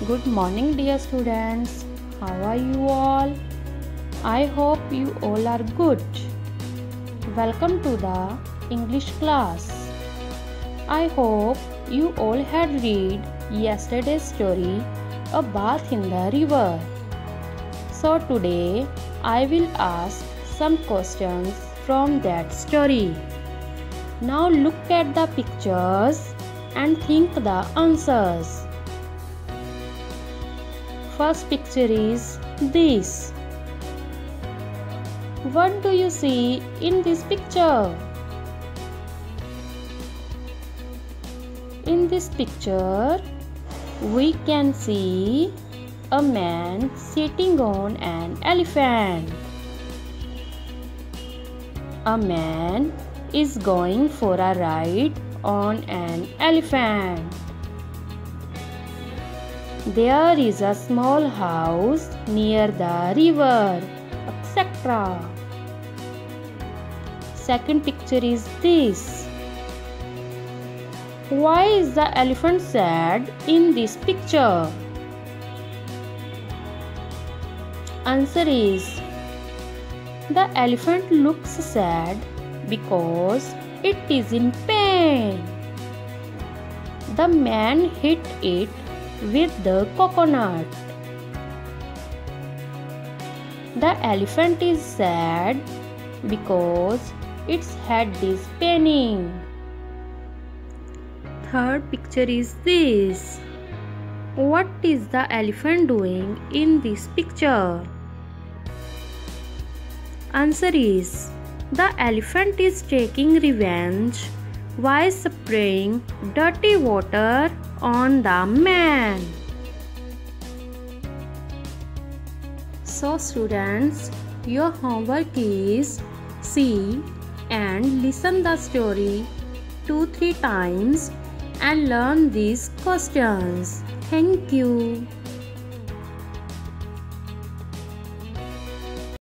Good morning, dear students. How are you all? I hope you all are good. Welcome to the English class. I hope you all had read yesterday's story, A Bath in the River. So today I will ask some questions from that story. Now look at the pictures and think the answers. First picture is this. What do you see in this picture? In this picture, we can see a man sitting on an elephant. A man is going for a ride on an elephant. There is a small house near the river, etc. Second picture is this. Why is the elephant sad in this picture? Answer is, the elephant looks sad because it is in pain. The man hit it with the coconut. The elephant is sad because its head is paining. Third picture is this. What is the elephant doing in this picture? Answer is, the elephant is taking revenge by spraying dirty water on the man. So students, your homework is see and listen the story 2-3 times and learn these questions. Thank you.